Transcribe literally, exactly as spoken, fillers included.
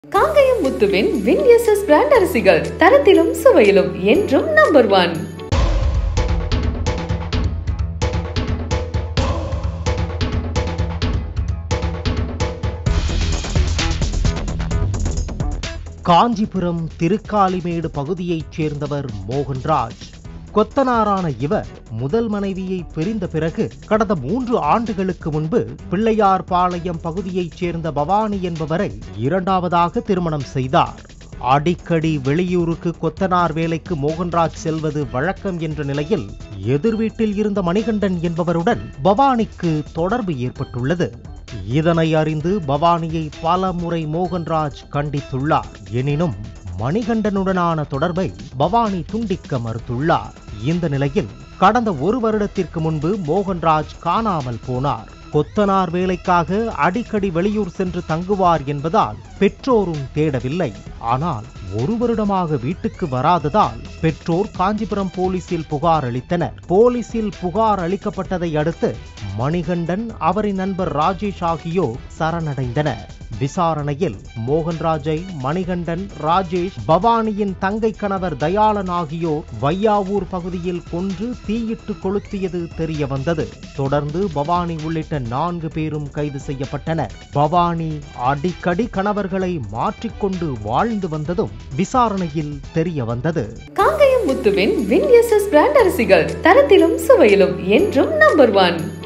காங்கயம் முத்துவின் win SS brand அரிசிகள் தரத்திலும் சுவையிலும் என்றும் நம்பர் ஒன். காஞ்சிபுரம் திருக்காலிமேடு பகுதியைச் சேர்ந்தவர் மோகன்ராஜ். கொத்தனாரான இவர் முதல் மனைவியை பிரிந்த பிறகு கடந்த மூன்று ஆண்டுகளுக்கு முன்பு பிள்ளையார் பாளையம் பகுதியைச் சேர்ந்த பவானி என்பவரை இரண்டாவதாக திருமணம் செய்தார். அடிக்கடி வெளியூருக்கு கொத்தனார் வேலைக்கு மோகன்ராஜ் செல்வது வழக்கம் என்ற நிலையில் எதிர் வீட்டில் இருந்த மணிகண்டன் என்பவருடன் பவானிக்கு தொடர்பு ஏற்பட்டுள்ளது. இதனை அறிந்து பவானியை பல முறை மோகன்ராஜ் கண்டித்துள்ளார். எனினும் மணிகண்டனுடனான தொடர்பை பவானி துண்டிக்க மறுத்துள்ளார். இந்த நிலையில் கடந்த ஒரு வருடத்திற்கு முன்பு மோகன்ராஜ் காணாமல் போனார். கொத்தனார் வேலைக்காக அடிக்கடி வெளியூர் சென்று தங்குவார் என்பதால் பெற்றோரும் தேடவில்லை. ஆனால் ஒரு வருடமாக வீட்டுக்கு வராததால் பெற்றோர் காஞ்சிபுரம் போலீசில் புகார் அளித்தனர். போலீசில் புகார் அளிக்கப்பட்டதை அடுத்து மணிகண்டன் அவரின் நண்பர் ராஜேஷ் ஆகியோர் சரணடைந்தனர். விசாரணையில் மோகன்ராஜை மணிகண்டன், ராஜேஷ், பவானியின் தங்கை கணவர் தயாளன் ஆகியோர் வையாவூர் பகுதியில் கொன்று தீயிட்டு கொளுத்தியது தெரிய வந்தது. தொடர்ந்து பவானி உள்ளிட்ட நான்கு பேரும் கைது செய்யப்பட்டனர். பவானி அடிக்கடி கணவர்களை மாற்றிக்கொண்டு வாழ்ந்து வந்ததும் விசாரணையில் தெரிய வந்தது. காங்கயம் முத்துவின் வின் எஸ்எஸ் பிராண்ட் அரிசிகள் தரத்திலும் சுவையிலும் என்றும் நம்பர் ஒன்.